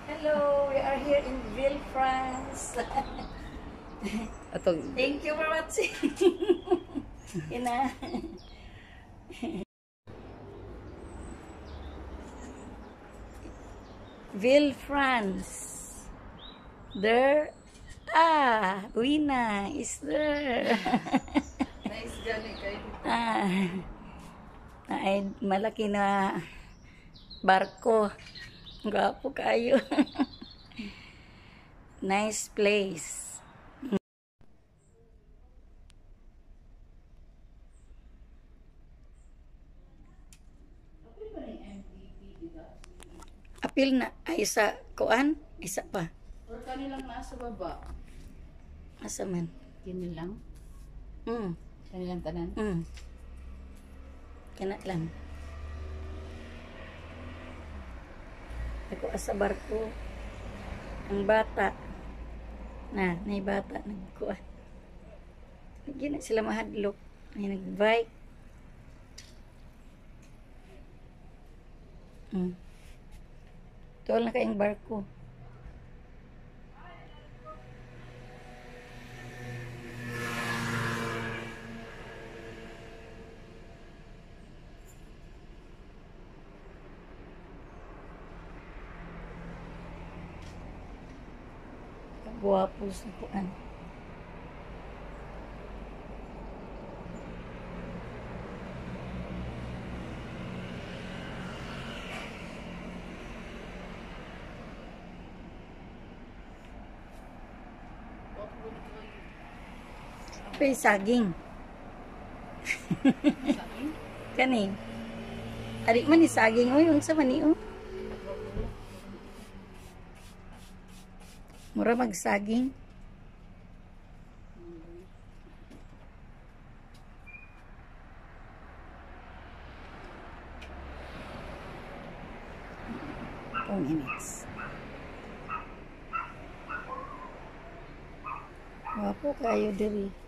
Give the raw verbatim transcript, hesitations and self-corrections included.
Hello, we are here in Villefrance. Atong Thank you for watching. Ina. Villefrance. There. Ah, Wina is there. nice gani kay. Ah. Ay, malaki na barko. Gwapo kayo. Nice place. Apil na. Ay, isa kuan. Isa pa. Or kanilang nasa baba. Asa man? Kini lang. Hmm. Kanilang tanan. Hmm. Kana lang. Ako asa barko. Ang bata. Na, nay bata nagkuan. Hindi na sila mahadlok. Ay nagbike. Hmm. Tuwal na kayong barko. Guwapo sa kuan. Pay saging. Saging? Kani. Ari man ni saging oy, unsa man ni oh? Mura magsaging. Four minutes. Wapo kayo diri.